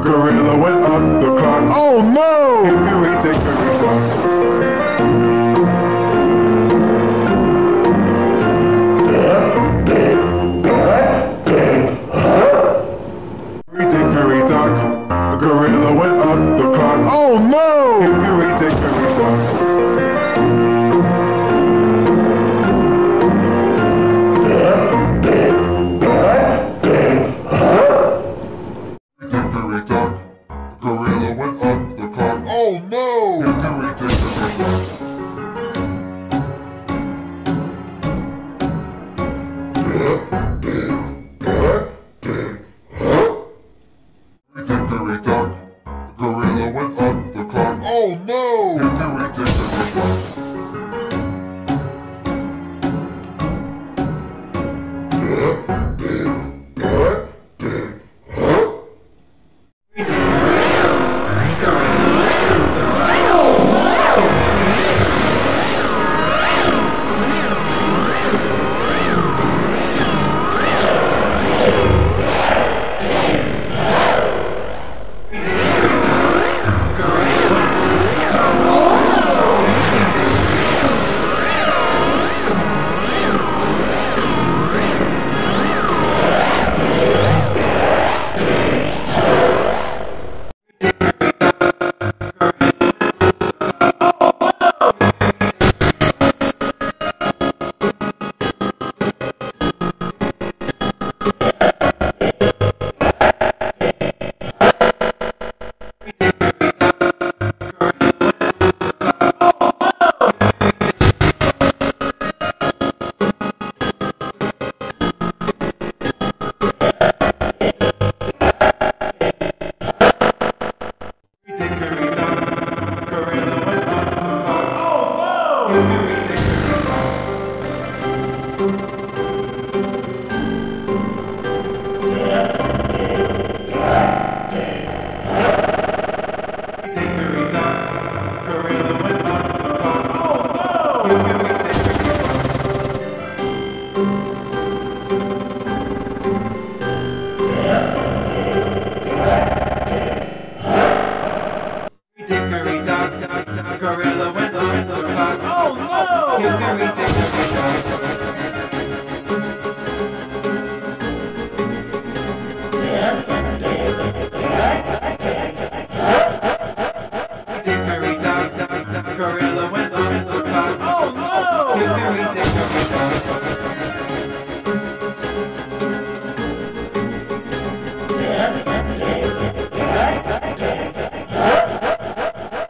gorilla went up the clock. Oh no! Hickory dickory dock. Hickory dock. A gorilla went up the clock. Oh no! Hickory dickory dock. Hickory dock. A gorilla went up the clock. Oh no! Hickory dickory dock. Hickory dock. A gorilla went up the clock. Oh no! Hickory dickory dock.